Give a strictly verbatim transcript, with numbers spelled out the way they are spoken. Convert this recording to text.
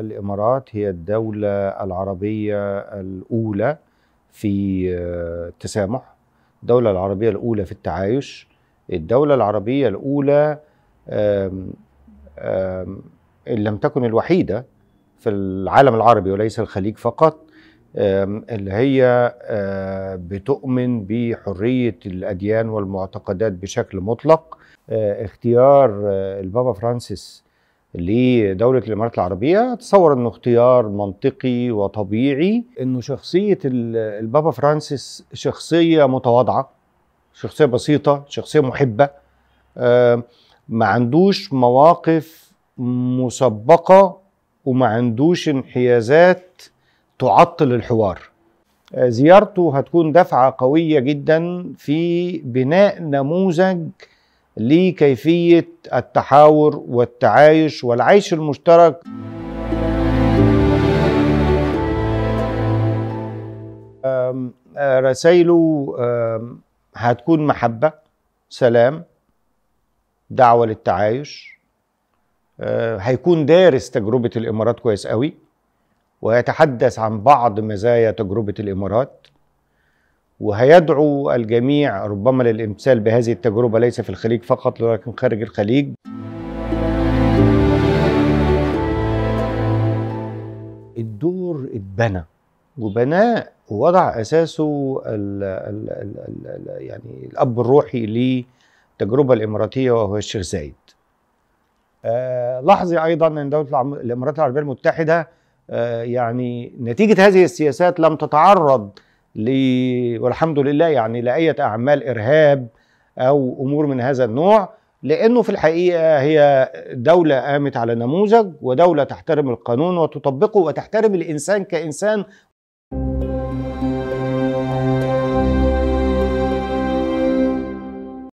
الإمارات هي الدولة العربية الأولى في التسامح، الدولة العربية الأولى في التعايش، الدولة العربية الأولى آم آم إن لم تكن الوحيدة في العالم العربي وليس الخليج فقط، اللي هي بتؤمن بحرية الأديان والمعتقدات بشكل مطلق. اختيار البابا فرانسيس لدولة الإمارات العربية أتصور أنه اختيار منطقي وطبيعي، أنه شخصية البابا فرانسيس شخصية متواضعة، شخصية بسيطة، شخصية محبة، ما عندوش مواقف مسبقة وما عندوش انحيازات تعطل الحوار. زيارته هتكون دفعة قوية جدا في بناء نموذج لكيفية التحاور والتعايش والعيش المشترك. رسائله هتكون محبة، سلام، دعوة للتعايش. هيكون دارس تجربة الإمارات كويس قوي، ويتحدث عن بعض مزايا تجربة الإمارات، وهيدعو الجميع ربما للامتثال بهذه التجربة ليس في الخليج فقط ولكن خارج الخليج. الدور اتبنى وبناء ووضع أساسه ال ال ال ال يعني الأب الروحي للتجربة الإماراتية وهو الشيخ زايد. آه لاحظي أيضا أن دولة الإمارات العربية المتحدة آه يعني نتيجة هذه السياسات لم تتعرض ل والحمد لله يعني لأية أعمال إرهاب أو أمور من هذا النوع، لأنه في الحقيقة هي دولة قامت على نموذج، ودولة تحترم القانون وتطبقه وتحترم الإنسان كإنسان